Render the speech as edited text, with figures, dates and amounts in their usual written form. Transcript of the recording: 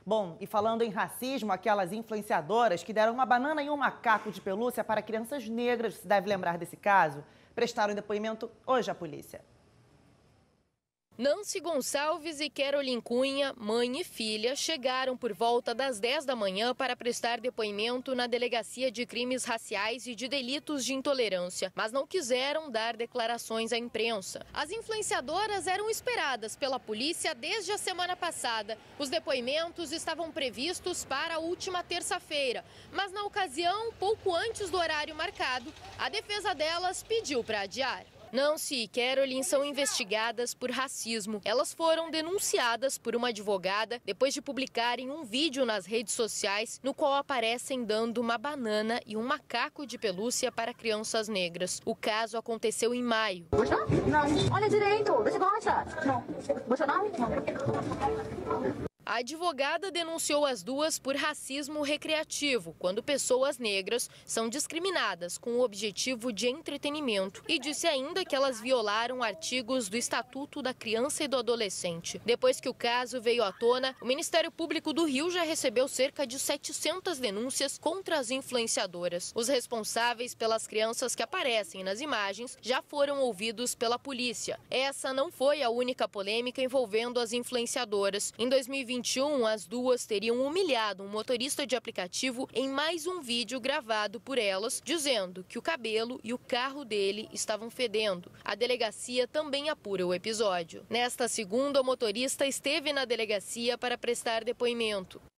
Bom, e falando em racismo, aquelas influenciadoras que deram uma banana e um macaco de pelúcia para crianças negras, você deve lembrar desse caso, prestaram depoimento hoje à polícia. Nancy Gonçalves e Caroline Cunha, mãe e filha, chegaram por volta das 10 da manhã para prestar depoimento na Delegacia de Crimes Raciais e de Delitos de Intolerância, mas não quiseram dar declarações à imprensa. As influenciadoras eram esperadas pela polícia desde a semana passada. Os depoimentos estavam previstos para a última terça-feira, mas na ocasião, pouco antes do horário marcado, a defesa delas pediu para adiar. Nancy e Caroline são investigadas por racismo. Elas foram denunciadas por uma advogada depois de publicarem um vídeo nas redes sociais no qual aparecem dando uma banana e um macaco de pelúcia para crianças negras. O caso aconteceu em maio. Gostou? Não. Olha direito. Você gosta? Não. Gostou não? Não. A advogada denunciou as duas por racismo recreativo, quando pessoas negras são discriminadas com o objetivo de entretenimento, e disse ainda que elas violaram artigos do Estatuto da Criança e do Adolescente. Depois que o caso veio à tona, o Ministério Público do Rio já recebeu cerca de 700 denúncias contra as influenciadoras. Os responsáveis pelas crianças que aparecem nas imagens já foram ouvidos pela polícia. Essa não foi a única polêmica envolvendo as influenciadoras. Em 2021, as duas teriam humilhado um motorista de aplicativo em mais um vídeo gravado por elas, dizendo que o cabelo e o carro dele estavam fedendo. A delegacia também apura o episódio. Nesta segunda, o motorista esteve na delegacia para prestar depoimento.